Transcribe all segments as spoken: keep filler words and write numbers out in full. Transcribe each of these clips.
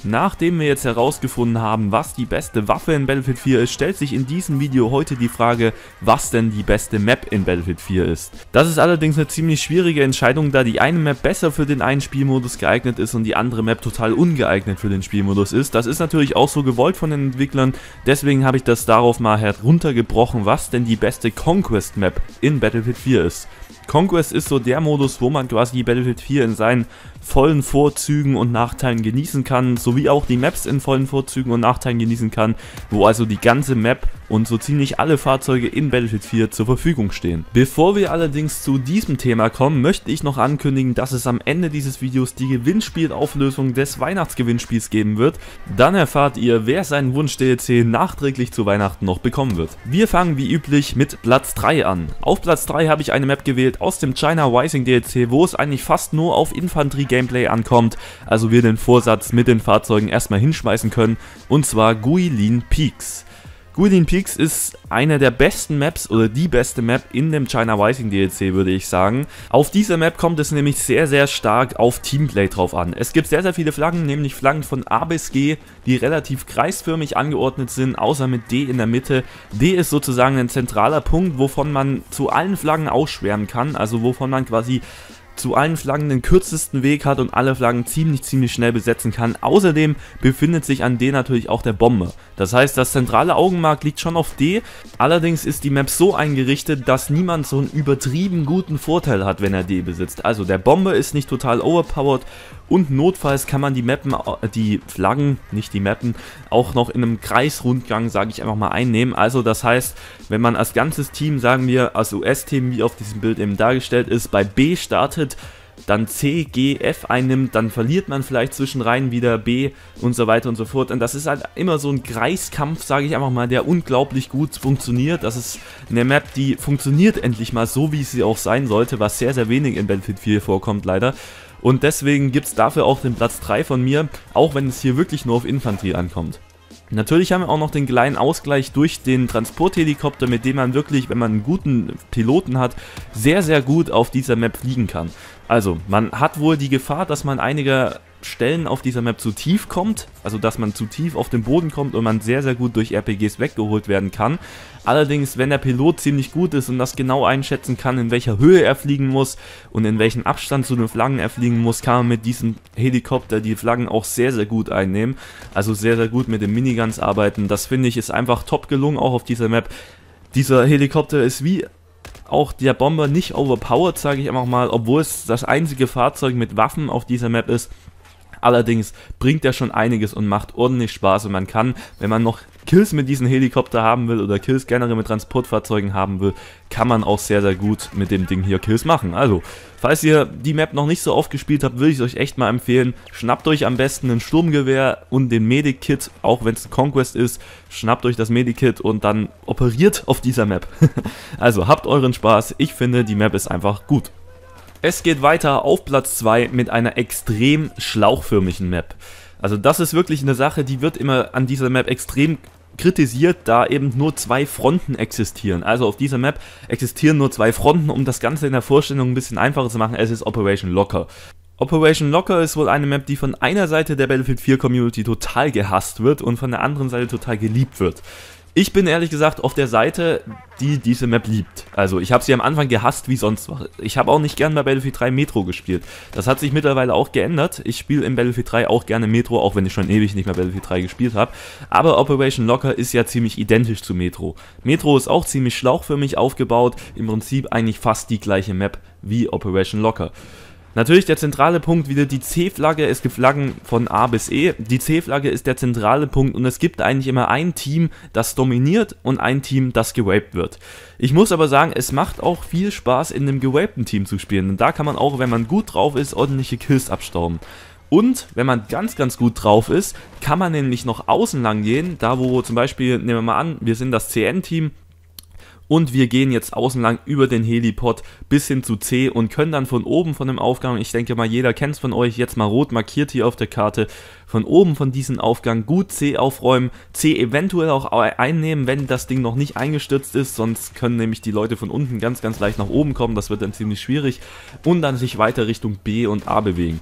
Nachdem wir jetzt herausgefunden haben, was die beste Waffe in Battlefield vier ist, stellt sich in diesem Video heute die Frage, was denn die beste Map in Battlefield vier ist. Das ist allerdings eine ziemlich schwierige Entscheidung, da die eine Map besser für den einen Spielmodus geeignet ist und die andere Map total ungeeignet für den Spielmodus ist. Das ist natürlich auch so gewollt von den Entwicklern, deswegen habe ich das darauf mal heruntergebrochen, was denn die beste Conquest Map in Battlefield vier ist. Conquest ist so der Modus, wo man quasi Battlefield vier in seinen vollen Vorzügen und Nachteilen genießen kann, sowie auch die Maps in vollen Vorzügen und Nachteilen genießen kann, wo also die ganze Map und so ziemlich alle Fahrzeuge in Battlefield vier zur Verfügung stehen. Bevor wir allerdings zu diesem Thema kommen, möchte ich noch ankündigen, dass es am Ende dieses Videos die Gewinnspielauflösung des Weihnachtsgewinnspiels geben wird. Dann erfahrt ihr, wer seinen Wunsch-D L C nachträglich zu Weihnachten noch bekommen wird. Wir fangen wie üblich mit Platz drei an. Auf Platz drei habe ich eine Map gewählt aus dem China Rising D L C, wo es eigentlich fast nur auf Infanterie-Gameplay ankommt, also wir den Vorsatz mit den Fahrzeugen erstmal hinschmeißen können, und zwar Guilin Peaks. Guilin Peaks ist eine der besten Maps oder die beste Map in dem China Rising D L C, würde ich sagen. Auf dieser Map kommt es nämlich sehr, sehr stark auf Teamplay drauf an. Es gibt sehr, sehr viele Flaggen, nämlich Flaggen von A bis G, die relativ kreisförmig angeordnet sind, außer mit D in der Mitte. D ist sozusagen ein zentraler Punkt, wovon man zu allen Flaggen ausschwärmen kann, also wovon man quasi zu allen Flaggen den kürzesten Weg hat und alle Flaggen ziemlich, ziemlich schnell besetzen kann. Außerdem befindet sich an D natürlich auch der Bomber. Das heißt, das zentrale Augenmerk liegt schon auf D, allerdings ist die Map so eingerichtet, dass niemand so einen übertrieben guten Vorteil hat, wenn er D besitzt. Also der Bomber ist nicht total overpowered und notfalls kann man die Mappen, die Flaggen, nicht die Mappen, auch noch in einem Kreisrundgang, sage ich einfach mal, einnehmen. Also das heißt, wenn man als ganzes Team, sagen wir als U S-Team, wie auf diesem Bild eben dargestellt ist, bei B startet, dann C, G, F einnimmt, dann verliert man vielleicht zwischen Reihen wieder B und so weiter und so fort. Und das ist halt immer so ein Kreiskampf, sage ich einfach mal, der unglaublich gut funktioniert. Das ist eine Map, die funktioniert endlich mal so, wie sie auch sein sollte, was sehr, sehr wenig in Battlefield vier vorkommt leider. Und deswegen gibt es dafür auch den Platz drei von mir, auch wenn es hier wirklich nur auf Infanterie ankommt. Natürlich haben wir auch noch den kleinen Ausgleich durch den Transporthelikopter, mit dem man wirklich, wenn man einen guten Piloten hat, sehr, sehr gut auf dieser Map fliegen kann. Also, man hat wohl die Gefahr, dass man einige Stellen auf dieser Map zu tief kommt, also dass man zu tief auf den Boden kommt und man sehr, sehr gut durch R P Gs weggeholt werden kann. Allerdings, wenn der Pilot ziemlich gut ist und das genau einschätzen kann, in welcher Höhe er fliegen muss und in welchem Abstand zu den Flaggen er fliegen muss, kann man mit diesem Helikopter die Flaggen auch sehr, sehr gut einnehmen. Also sehr, sehr gut mit den Miniguns arbeiten. Das finde ich ist einfach top gelungen, auch auf dieser Map. Dieser Helikopter ist wie auch der Bomber nicht overpowered, sage ich einfach mal, obwohl es das einzige Fahrzeug mit Waffen auf dieser Map ist. Allerdings bringt er schon einiges und macht ordentlich Spaß und man kann, wenn man noch Kills mit diesem Helikopter haben will oder Kills generell mit Transportfahrzeugen haben will, kann man auch sehr, sehr gut mit dem Ding hier Kills machen. Also, falls ihr die Map noch nicht so oft gespielt habt, würde ich es euch echt mal empfehlen. Schnappt euch am besten ein Sturmgewehr und den Medic-Kit, auch wenn es ein Conquest ist. Schnappt euch das Medic-Kit und dann operiert auf dieser Map. Also, habt euren Spaß. Ich finde, die Map ist einfach gut. Es geht weiter auf Platz zwei mit einer extrem schlauchförmigen Map. Also das ist wirklich eine Sache, die wird immer an dieser Map extrem kritisiert, da eben nur zwei Fronten existieren. Also auf dieser Map existieren nur zwei Fronten, um das Ganze in der Vorstellung ein bisschen einfacher zu machen. Es ist Operation Locker. Operation Locker ist wohl eine Map, die von einer Seite der Battlefield vier Community total gehasst wird und von der anderen Seite total geliebt wird. Ich bin ehrlich gesagt auf der Seite, die diese Map liebt. Also ich habe sie am Anfang gehasst wie sonst was. Ich habe auch nicht gern bei Battlefield drei Metro gespielt. Das hat sich mittlerweile auch geändert. Ich spiele in Battlefield drei auch gerne Metro, auch wenn ich schon ewig nicht mehr Battlefield drei gespielt habe. Aber Operation Locker ist ja ziemlich identisch zu Metro. Metro ist auch ziemlich schlauchförmig aufgebaut. Im Prinzip eigentlich fast die gleiche Map wie Operation Locker. Natürlich der zentrale Punkt wieder die C-Flagge, es gibt Flaggen von A bis E, die C-Flagge ist der zentrale Punkt und es gibt eigentlich immer ein Team, das dominiert und ein Team, das gewaped wird. Ich muss aber sagen, es macht auch viel Spaß in einem gewapten Team zu spielen und da kann man auch, wenn man gut drauf ist, ordentliche Kills abstauben. Und wenn man ganz, ganz gut drauf ist, kann man nämlich noch außen lang gehen, da wo zum Beispiel, nehmen wir mal an, wir sind das C N-Team, und wir gehen jetzt außen lang über den Helipod bis hin zu C und können dann von oben von dem Aufgang, ich denke mal jeder kennt es von euch, jetzt mal rot markiert hier auf der Karte, von oben von diesem Aufgang gut C aufräumen, C eventuell auch einnehmen, wenn das Ding noch nicht eingestürzt ist, sonst können nämlich die Leute von unten ganz, ganz leicht nach oben kommen, das wird dann ziemlich schwierig, und dann sich weiter Richtung B und A bewegen.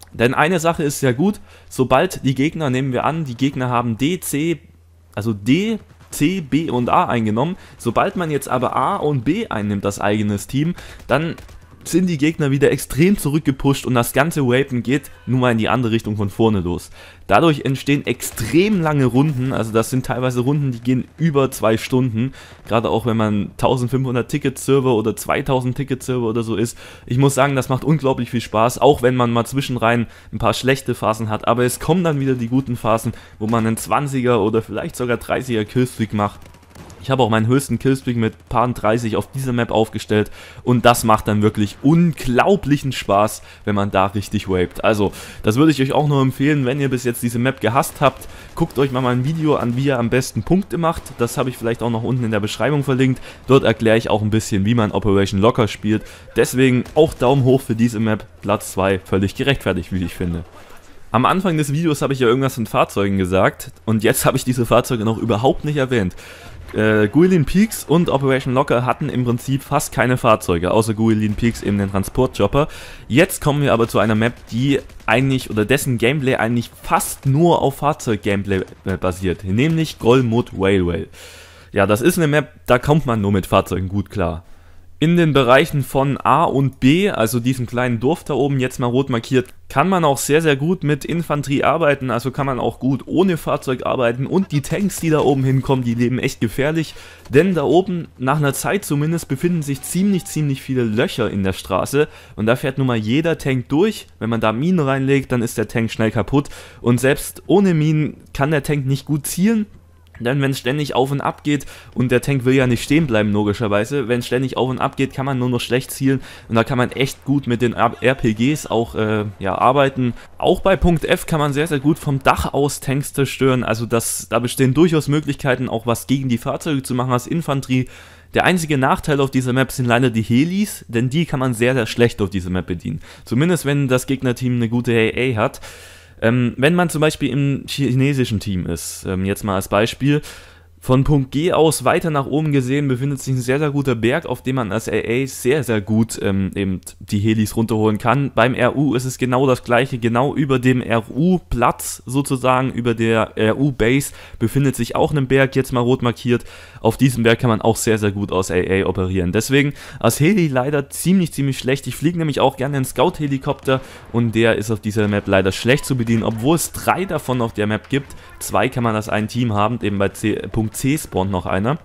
Denn eine Sache ist sehr gut, sobald die Gegner, nehmen wir an, die Gegner haben D, C, also D, C, B und A eingenommen, sobald man jetzt aber A und B einnimmt, das eigenes Team, dann sind die Gegner wieder extrem zurückgepusht und das ganze Wapen geht nun mal in die andere Richtung von vorne los. Dadurch entstehen extrem lange Runden, also das sind teilweise Runden, die gehen über zwei Stunden, gerade auch wenn man eintausendfünfhundert Ticket-Server oder zweitausend Ticket-Server oder so ist. Ich muss sagen, das macht unglaublich viel Spaß, auch wenn man mal zwischenrein ein paar schlechte Phasen hat, aber es kommen dann wieder die guten Phasen, wo man einen zwanziger oder vielleicht sogar dreißiger Killstreak macht. Ich habe auch meinen höchsten Killstreak mit paar dreißig auf dieser Map aufgestellt und das macht dann wirklich unglaublichen Spaß, wenn man da richtig vaped. Also, das würde ich euch auch nur empfehlen, wenn ihr bis jetzt diese Map gehasst habt, guckt euch mal mein Video an, wie ihr am besten Punkte macht. Das habe ich vielleicht auch noch unten in der Beschreibung verlinkt. Dort erkläre ich auch ein bisschen, wie man Operation Locker spielt. Deswegen auch Daumen hoch für diese Map, Platz zwei, völlig gerechtfertigt, wie ich finde. Am Anfang des Videos habe ich ja irgendwas von Fahrzeugen gesagt und jetzt habe ich diese Fahrzeuge noch überhaupt nicht erwähnt. Äh, Guilin Peaks und Operation Locker hatten im Prinzip fast keine Fahrzeuge, außer Guilin Peaks eben den Transportchopper. Jetzt kommen wir aber zu einer Map, die eigentlich, oder dessen Gameplay eigentlich fast nur auf Fahrzeug-Gameplay äh, basiert, nämlich Golmud Railway. Ja, das ist eine Map, da kommt man nur mit Fahrzeugen gut klar. In den Bereichen von A und B, also diesem kleinen Dorf da oben, jetzt mal rot markiert, kann man auch sehr, sehr gut mit Infanterie arbeiten, also kann man auch gut ohne Fahrzeug arbeiten und die Tanks, die da oben hinkommen, die leben echt gefährlich, denn da oben, nach einer Zeit zumindest, befinden sich ziemlich, ziemlich viele Löcher in der Straße und da fährt nun mal jeder Tank durch. Wenn man da Minen reinlegt, dann ist der Tank schnell kaputt und selbst ohne Minen kann der Tank nicht gut zielen. Denn wenn es ständig auf und ab geht, und der Tank will ja nicht stehen bleiben logischerweise, wenn es ständig auf und ab geht, kann man nur noch schlecht zielen und da kann man echt gut mit den R P Gs auch äh, ja, arbeiten. Auch bei Punkt F kann man sehr, sehr gut vom Dach aus Tanks zerstören, also das, da bestehen durchaus Möglichkeiten, auch was gegen die Fahrzeuge zu machen als Infanterie. Der einzige Nachteil auf dieser Map sind leider die Helis, denn die kann man sehr, sehr schlecht auf dieser Map bedienen. Zumindest wenn das Gegnerteam eine gute A A hat. Ähm, wenn man zum Beispiel im chinesischen Team ist, ähm, jetzt mal als Beispiel, von Punkt G aus weiter nach oben gesehen befindet sich ein sehr, sehr guter Berg, auf dem man als A A sehr, sehr gut ähm, eben die Helis runterholen kann. Beim R U ist es genau das gleiche, genau über dem R U-Platz sozusagen, über der R U-Base befindet sich auch ein Berg, jetzt mal rot markiert. Auf diesem Berg kann man auch sehr, sehr gut aus A A operieren. Deswegen als Heli leider ziemlich, ziemlich schlecht. Ich fliege nämlich auch gerne einen Scout-Helikopter und der ist auf dieser Map leider schlecht zu bedienen, obwohl es drei davon auf der Map gibt. Zwei kann man als ein Team haben, eben bei C, Punkt C spawnt noch einer.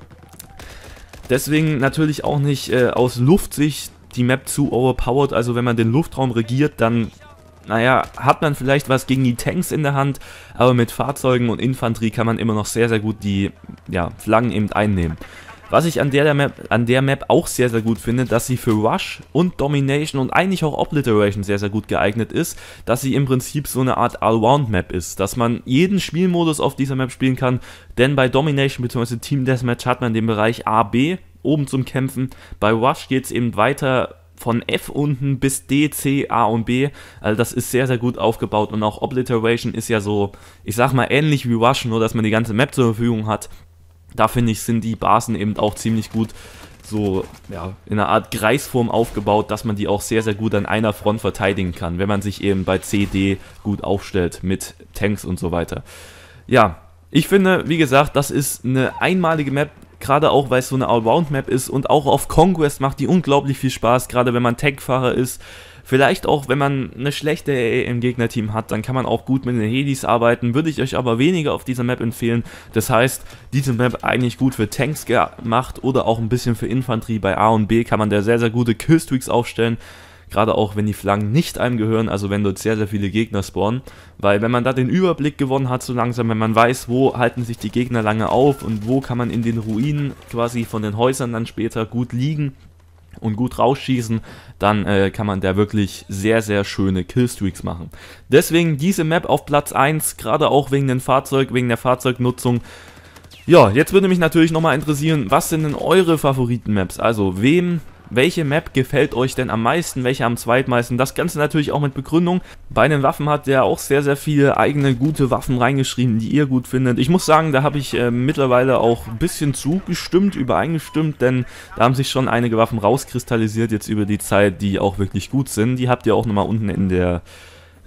Deswegen natürlich auch nicht äh, aus Luftsicht die Map zu overpowered, also wenn man den Luftraum regiert, dann, naja, hat man vielleicht was gegen die Tanks in der Hand, aber mit Fahrzeugen und Infanterie kann man immer noch sehr, sehr gut die ja, Flaggen eben einnehmen. Was ich an der, Map, an der Map auch sehr, sehr gut finde, dass sie für Rush und Domination und eigentlich auch Obliteration sehr, sehr gut geeignet ist, dass sie im Prinzip so eine Art Allround-Map ist, dass man jeden Spielmodus auf dieser Map spielen kann, denn bei Domination bzw. Team Deathmatch hat man den Bereich A B oben zum Kämpfen, bei Rush geht es eben weiter von F unten bis D, C, A und B, also das ist sehr, sehr gut aufgebaut und auch Obliteration ist ja so, ich sag mal ähnlich wie Rush, nur dass man die ganze Map zur Verfügung hat. Da finde ich, sind die Basen eben auch ziemlich gut so ja, in einer Art Kreisform aufgebaut, dass man die auch sehr, sehr gut an einer Front verteidigen kann, wenn man sich eben bei C D gut aufstellt mit Tanks und so weiter. Ja, ich finde, wie gesagt, das ist eine einmalige Map, gerade auch, weil es so eine Allround-Map ist und auch auf Conquest macht die unglaublich viel Spaß, gerade wenn man Tankfahrer ist. Vielleicht auch, wenn man eine schlechte A A im Gegnerteam hat, dann kann man auch gut mit den Helis arbeiten, würde ich euch aber weniger auf dieser Map empfehlen. Das heißt, diese Map eigentlich gut für Tanks gemacht oder auch ein bisschen für Infanterie. Bei A und B kann man da sehr, sehr gute Killstreaks aufstellen, gerade auch wenn die Flaggen nicht einem gehören, also wenn dort sehr, sehr viele Gegner spawnen. Weil wenn man da den Überblick gewonnen hat so langsam, wenn man weiß, wo halten sich die Gegner lange auf und wo kann man in den Ruinen quasi von den Häusern dann später gut liegen und gut rausschießen, dann äh, kann man da wirklich sehr, sehr schöne Killstreaks machen. Deswegen diese Map auf Platz eins, gerade auch wegen dem Fahrzeug, wegen der Fahrzeugnutzung. Ja, jetzt würde mich natürlich nochmal interessieren, was sind denn eure Favoriten-Maps? Also wem, welche Map gefällt euch denn am meisten, welche am zweitmeisten? Das Ganze natürlich auch mit Begründung. Bei den Waffen hat der auch sehr, sehr viele eigene gute Waffen reingeschrieben, die ihr gut findet. Ich muss sagen, da habe ich äh, mittlerweile auch ein bisschen zugestimmt, übereingestimmt, denn da haben sich schon einige Waffen rauskristallisiert jetzt über die Zeit, die auch wirklich gut sind. Die habt ihr auch nochmal unten in der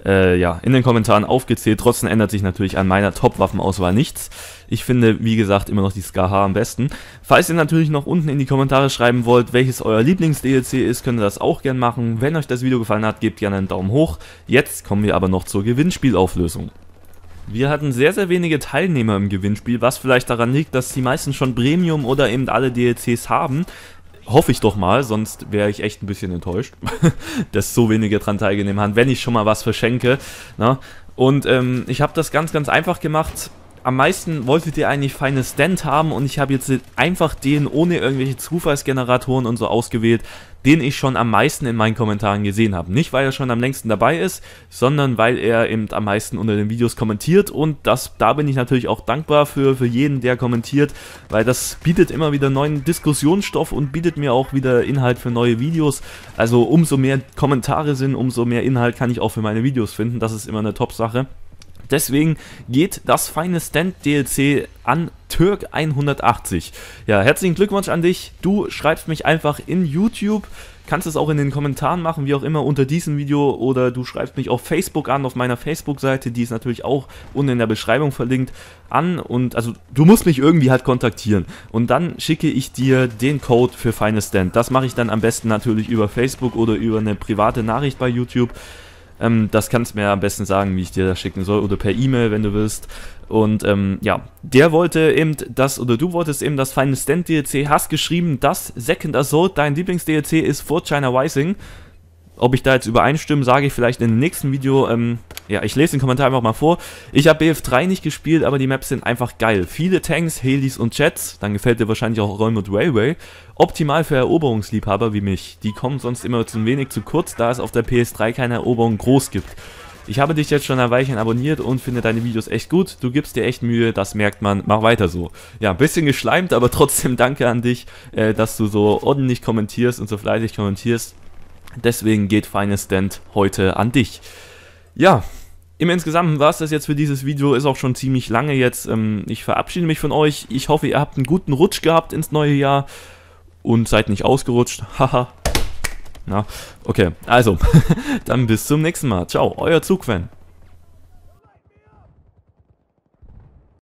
äh, ja, in den Kommentaren aufgezählt. Trotzdem ändert sich natürlich an meiner Top-Waffenauswahl nichts. Ich finde, wie gesagt, immer noch die Scar-H am besten. Falls ihr natürlich noch unten in die Kommentare schreiben wollt, welches euer Lieblings-D L C ist, könnt ihr das auch gerne machen. Wenn euch das Video gefallen hat, gebt gerne einen Daumen hoch. Jetzt kommen wir aber noch zur Gewinnspielauflösung. Wir hatten sehr, sehr wenige Teilnehmer im Gewinnspiel, was vielleicht daran liegt, dass die meisten schon Premium oder eben alle D L Cs haben. Hoffe ich doch mal, sonst wäre ich echt ein bisschen enttäuscht, dass so wenige dran teilgenommen haben, wenn ich schon mal was verschenke. Na? Und ähm, ich habe das ganz, ganz einfach gemacht. Am meisten wolltet ihr eigentlich Final Stand haben und ich habe jetzt einfach den ohne irgendwelche Zufallsgeneratoren und so ausgewählt, den ich schon am meisten in meinen Kommentaren gesehen habe. Nicht, weil er schon am längsten dabei ist, sondern weil er eben am meisten unter den Videos kommentiert und das, da bin ich natürlich auch dankbar für, für jeden, der kommentiert, weil das bietet immer wieder neuen Diskussionsstoff und bietet mir auch wieder Inhalt für neue Videos. Also umso mehr Kommentare sind, umso mehr Inhalt kann ich auch für meine Videos finden. Das ist immer eine Top-Sache. Deswegen geht das Final Stand D L C an Türk hundertachtzig. Ja, herzlichen Glückwunsch an dich. Du schreibst mich einfach in YouTube, kannst es auch in den Kommentaren machen, wie auch immer, unter diesem Video, oder du schreibst mich auf Facebook an, auf meiner Facebook-Seite, die ist natürlich auch unten in der Beschreibung verlinkt, an. Und also du musst mich irgendwie halt kontaktieren und dann schicke ich dir den Code für Final Stand. Das mache ich dann am besten natürlich über Facebook oder über eine private Nachricht bei YouTube. Ähm, das kannst du mir am besten sagen, wie ich dir das schicken soll, oder per E-Mail, wenn du willst. Und ähm, ja, der wollte eben das, oder du wolltest eben das Final Stand D L C, hast geschrieben, dass Second Assault dein Lieblings-D L C ist vor China Rising. Ob ich da jetzt übereinstimme, sage ich vielleicht in dem nächsten Video. Ähm, ja, ich lese den Kommentar einfach mal vor. Ich habe B F drei nicht gespielt, aber die Maps sind einfach geil. Viele Tanks, Helis und Jets. Dann gefällt dir wahrscheinlich auch Rollmode Railway. Optimal für Eroberungsliebhaber wie mich. Die kommen sonst immer zu wenig zu kurz, da es auf der P S drei keine Eroberung groß gibt. Ich habe dich jetzt schon ein Weilchen abonniert und finde deine Videos echt gut. Du gibst dir echt Mühe, das merkt man. Mach weiter so. Ja, ein bisschen geschleimt, aber trotzdem danke an dich, äh, dass du so ordentlich kommentierst und so fleißig kommentierst. Deswegen geht Final Stand heute an dich. Ja, im Insgesamt war es das jetzt für dieses Video, ist auch schon ziemlich lange jetzt. Ähm, ich verabschiede mich von euch. Ich hoffe, ihr habt einen guten Rutsch gehabt ins neue Jahr und seid nicht ausgerutscht. Haha. Na, okay, also, dann bis zum nächsten Mal. Ciao, euer Zugfan.